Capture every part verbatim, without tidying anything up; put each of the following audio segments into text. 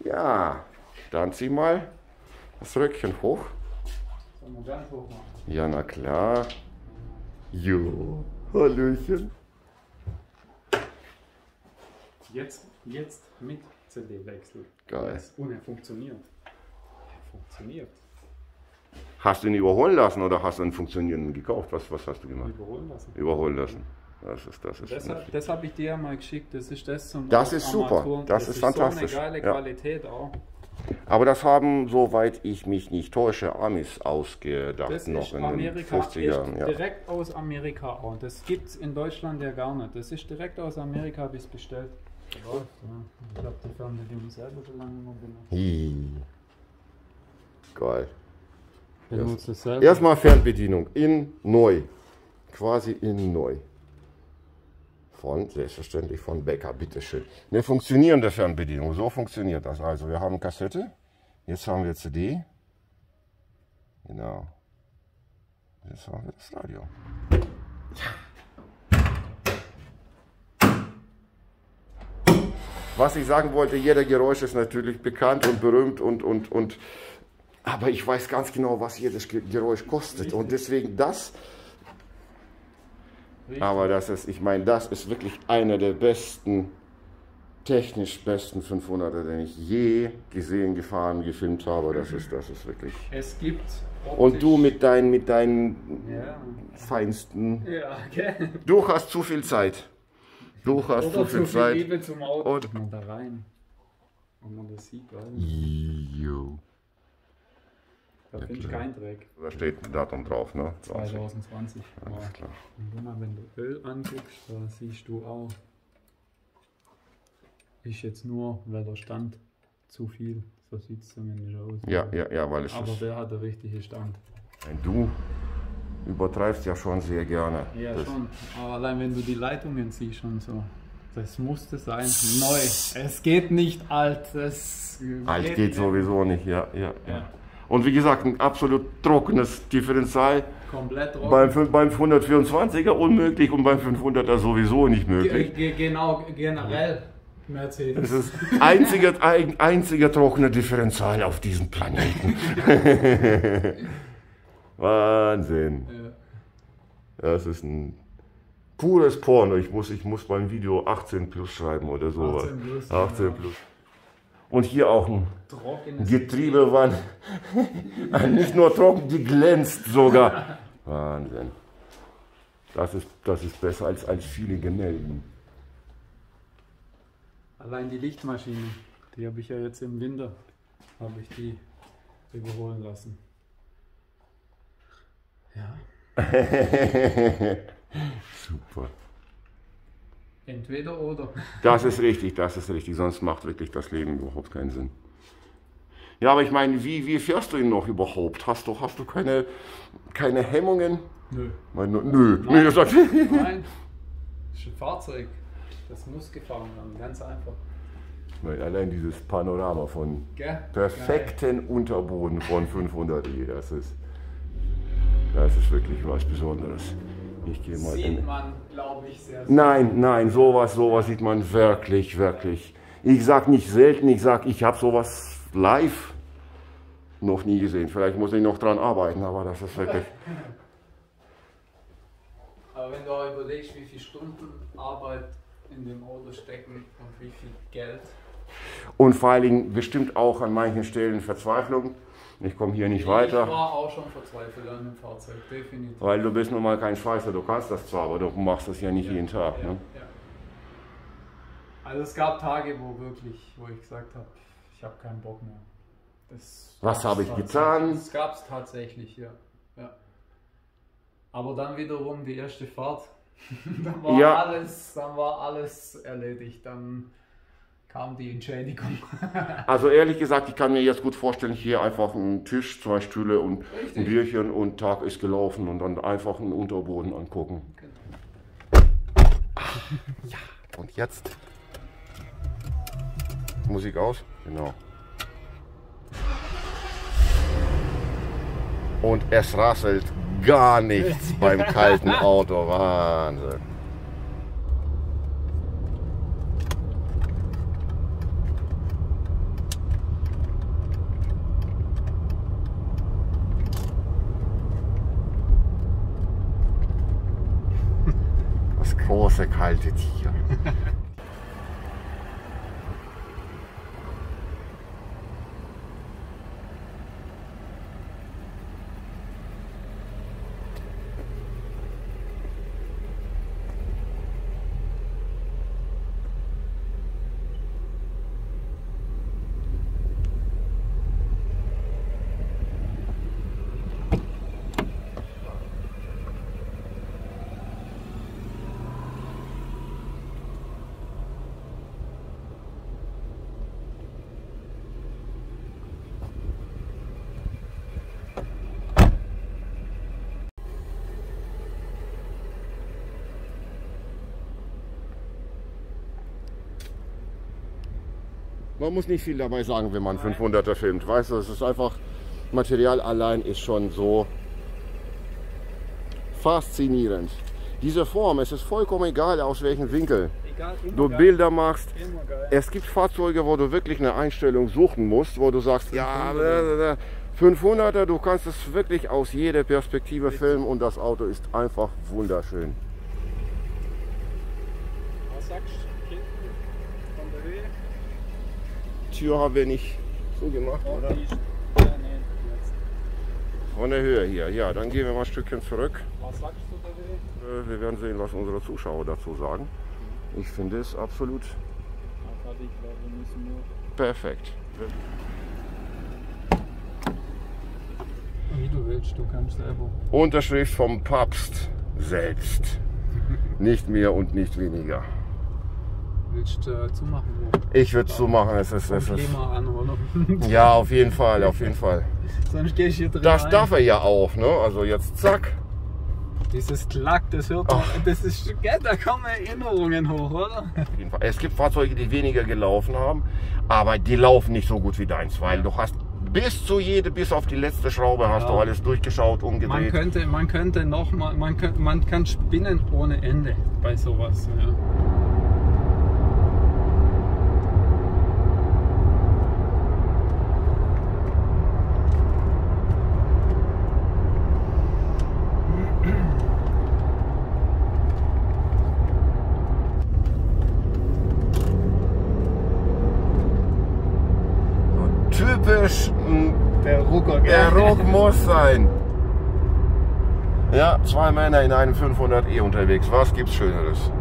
Ja, dann zieh mal das Röckchen hoch. Sollen wir ganz hoch machen? Ja, na klar. Jo, Hallöchen. Jetzt, jetzt mit C D-Wechsel. Geil. Und er funktioniert. Er funktioniert. Hast du ihn überholen lassen oder hast du einen funktionierenden gekauft? Was, was hast du gemacht? Überholen lassen. Überholen lassen. Das ist, das ist. Deshalb, das habe ich dir mal geschickt. Das ist das zum Das ist super. Das, das ist fantastisch. So eine geile ja. Qualität auch. Aber das haben, soweit ich mich nicht täusche, Amis ausgedacht Das noch ist in Amerika, den fünfzigern. Ja. direkt aus Amerika auch. Das gibt es in Deutschland ja gar nicht. Das ist direkt aus Amerika, habe ich es bestellt. Ja, ich habe die Fernbedienung selber so lange noch benutzt. Hi. Geil. Benutzt es selber. Erstmal Fernbedienung in neu. Quasi in neu. Von, selbstverständlich von Becker, bitteschön. Eine funktionierende Fernbedienung, so funktioniert das. Also wir haben Kassette, jetzt haben wir C D. Genau. Jetzt haben wir das Radio. Was ich sagen wollte, jeder Geräusch ist natürlich bekannt und berühmt und, und, und aber ich weiß ganz genau, was jedes Geräusch kostet. Und deswegen das. Aber das ist, ich meine, das ist wirklich einer der besten, technisch besten fünfhunderter, den ich je gesehen, gefahren, gefilmt habe. Das ist, das ist wirklich. Es gibt. Und du mit deinen, mit deinen ja. feinsten. Ja, okay. Du hast zu viel Zeit. Du hast Oder zu viel, zu viel Zeit. Liebe zum Auto. Und Und da rein. Und man das sieht, weil jo. da Ja, finde ich klar. keinen Dreck. Da steht ein Datum drauf, ne? zwanzig zwanzig. Alles klar. Und guck mal, wenn du Öl anguckst, da siehst du auch, ist jetzt nur, weil der Stand zu viel, so sieht es zumindest aus. Ja, ja, ja, weil es Aber ist. der hat den richtigen Stand. Du übertreibst ja schon sehr gerne. Ja, Das- schon. Aber allein wenn du die Leitungen siehst schon so. Das musste sein. Neu. Es geht nicht alt. Das Alt geht nicht. sowieso nicht, ja, ja, ja. Ja. Und wie gesagt, ein absolut trockenes Differential. Komplett trocken. Beim, fün- beim hundertvierundzwanziger unmöglich und beim fünfhunderter sowieso nicht Ge möglich. ge genau, generell Mercedes. Es ist einziger, ein, einziger trockener Differential auf diesem Planeten. Wahnsinn. Ja. Das ist ein pures Porno. Ich muss, ich muss beim Video achtzehn plus schreiben oder sowas. achtzehn plus, achtzehn ja. plus. Und hier auch ein Trockenes Getriebewand. Nicht nur trocken, die glänzt sogar. Wahnsinn. Das ist, das ist besser als, als viele Gemälden. Allein die Lichtmaschine, die habe ich ja jetzt im Winter, habe ich die überholen lassen. Ja. Super. Entweder oder. Das ist richtig, das ist richtig. Sonst macht wirklich das Leben überhaupt keinen Sinn. Ja, aber ich meine, wie, wie fährst du ihn noch überhaupt? Hast du, hast du keine, keine Hemmungen? Nö. Meine, nö, Nein. nee, das sagt, Nein. Das ist ein Fahrzeug. Das muss gefahren werden, ganz einfach. Weil allein dieses Panorama von Gell? perfekten Unterboden von fünfhundert e, das ist, das ist wirklich was Besonderes. Ich gehe mal Sieht in. man, glaube ich, sehr, sehr Nein, nein, sowas, sowas sieht man wirklich, wirklich. Ich sag nicht selten, ich sag, ich habe sowas live noch nie gesehen. Vielleicht muss ich noch dran arbeiten, aber das ist wirklich. Aber wenn du auch überlegst, wie viele Stunden Arbeit in dem Auto stecken und wie viel Geld. Und vor allen Dingen bestimmt auch an manchen Stellen Verzweiflung. Ich komme hier nicht Ich weiter. war auch schon verzweifelt an dem Fahrzeug, definitiv. Weil du bist nun mal kein Schweißer, du kannst das zwar, aber du machst das ja nicht Ja, jeden Tag. ja, Ne? ja. Also es gab Tage, wo wirklich, wo ich gesagt habe, ich habe keinen Bock mehr. Das Was habe ich gab's getan? tatsächlich. Das gab es tatsächlich, ja. ja. Aber dann wiederum die erste Fahrt, dann war, Ja. alles, dann war alles erledigt. Dann kam die Entschädigung. Also ehrlich gesagt, ich kann mir jetzt gut vorstellen, hier einfach ein Tisch, zwei Stühle und Richtig. ein Bierchen und Tag ist gelaufen und dann einfach einen Unterboden angucken. Genau. Ja, und jetzt Musik aus, genau. Und es rasselt gar nichts beim kalten Auto, Wahnsinn. große kalte Tier. Man muss nicht viel dabei sagen, wenn man fünfhunderter filmt. Weißt du, es ist einfach, Material allein ist schon so faszinierend. Diese Form, es ist vollkommen egal, aus welchem Winkel Egal, du geil. Bilder machst. Geil. Es gibt Fahrzeuge, wo du wirklich eine Einstellung suchen musst, wo du sagst, ja, fünfhunderter, du kannst es wirklich aus jeder Perspektive filmen und das Auto ist einfach wunderschön. Was sagst du von der Höhe? Tür haben wir nicht so gemacht, Oh, oder? die ist, ja, nee, jetzt. Von der Höhe hier, ja, dann gehen wir mal ein Stückchen zurück. Was sagst du der Höhe? Äh, Wir werden sehen, was unsere Zuschauer dazu sagen. Ich finde es absolut Ah, warte, ich glaube, wir müssen nur. perfekt. Wie du willst, du kannst selber. Unterschrift vom Papst selbst. Nicht mehr und nicht weniger. Willst du äh, zumachen? Ich würde es so machen, es ist, Vom es ist. Klima an, oder? Ja, auf jeden Fall, auf jeden Fall. Sonst gehe ich hier drin Das rein. darf er ja auch, ne? Also jetzt zack. Dieses Klack, das hört man. Ach. Das ist, gell, da kommen Erinnerungen hoch, oder? Auf jeden Fall. Es gibt Fahrzeuge, die weniger gelaufen haben, aber die laufen nicht so gut wie deins, weil du hast bis zu jede, bis auf die letzte Schraube hast Ja. du alles durchgeschaut, Man umgedreht. könnte, man könnte noch mal, man kann, man kann spinnen ohne Ende bei sowas. Ja. Typisch, mh, Der Rucker, gell? der Ruck muss sein. Ja, zwei Männer in einem fünfhundert e unterwegs. Was gibt's Schöneres?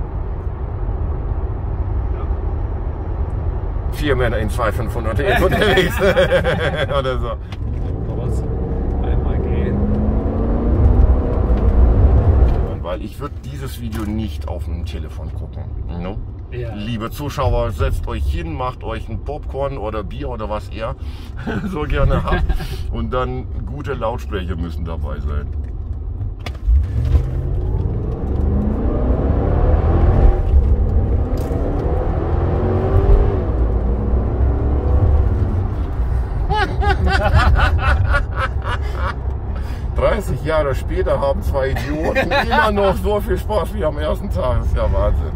Vier Männer in zwei fünfhundert e unterwegs. Oder so. Was? Einmal gehen. Weil ich würde dieses Video nicht auf dem Telefon gucken. Ne? Ja. Liebe Zuschauer, setzt euch hin, macht euch ein Popcorn oder Bier oder was ihr so gerne habt. Und dann gute Lautsprecher müssen dabei sein. dreißig Jahre später haben zwei Idioten immer noch so viel Spaß wie am ersten Tag. Das ist ja Wahnsinn.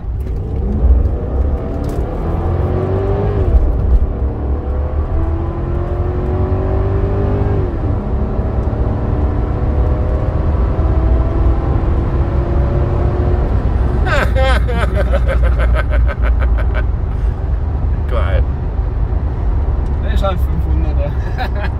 Geil. Der ist halt fünfhunderter.